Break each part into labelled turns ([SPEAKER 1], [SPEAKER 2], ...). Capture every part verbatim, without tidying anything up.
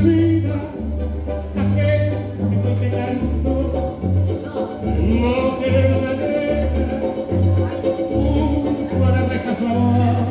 [SPEAKER 1] vida, aquel que te canto, no quiero una letra, junto a la reja flor.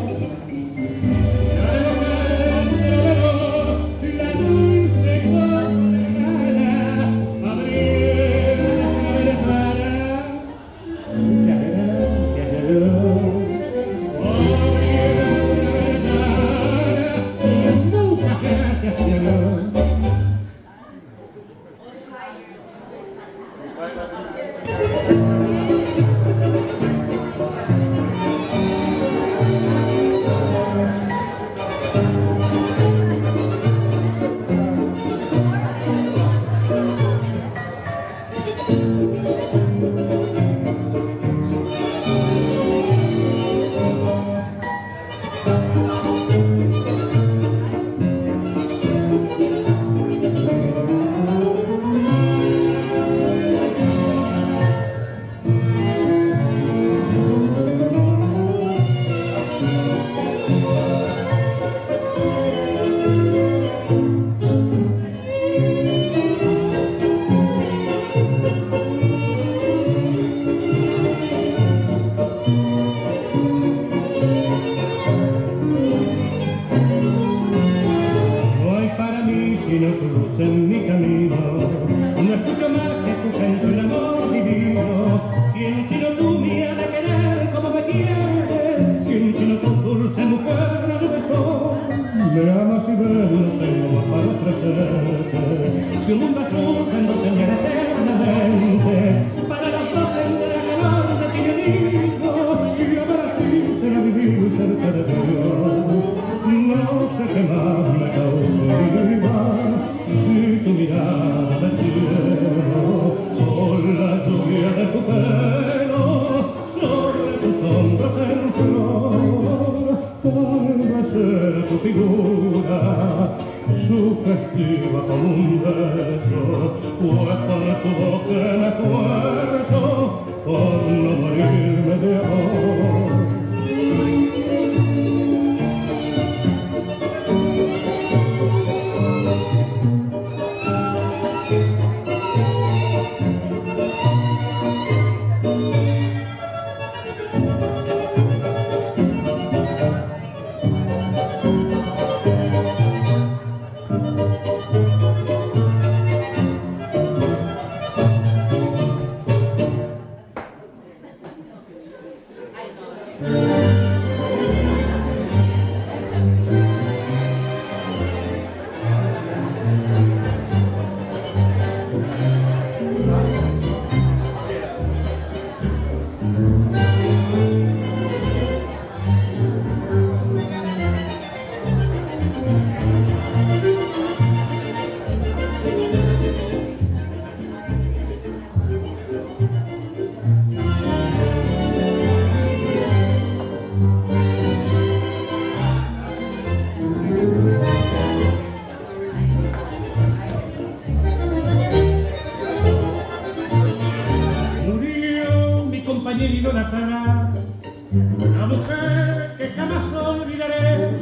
[SPEAKER 2] Una mujer que jamás olvidaré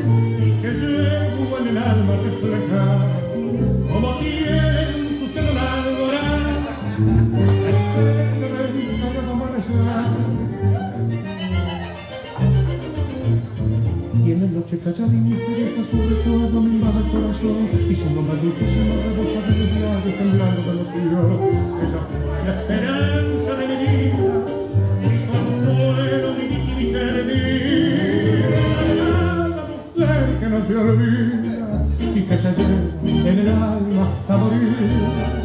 [SPEAKER 2] y que llevo en el alma reflejar como tiene en su seno la alborada que revienta de amanecer. Y en la noche callada y misteriosa sobre todo me invade el corazón y su nombre dulcísimo rebosa de mis labios temblando de los fríos. Ella fue la esperanza de mi vida, mi consuelo, mi dicha y mi serenidad. La mujer que no te olvida y que se lleva en el alma a morir.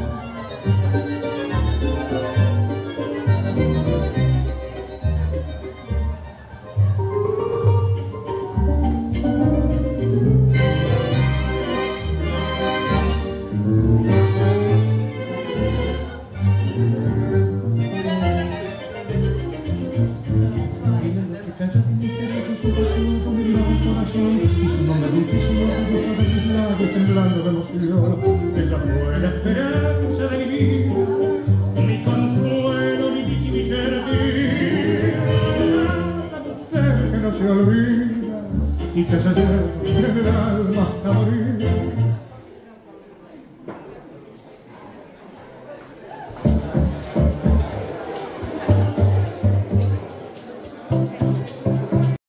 [SPEAKER 2] Temblando de emoción, ella fue la esperanza de mi vida, mi consuelo, mi dicha y mi certidumbre. La mujer que no se olvida y que se lleva en el alma a morir.